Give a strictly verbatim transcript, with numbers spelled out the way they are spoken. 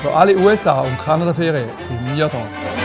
Für alle U S A- und Kanada-Ferien sind wir da.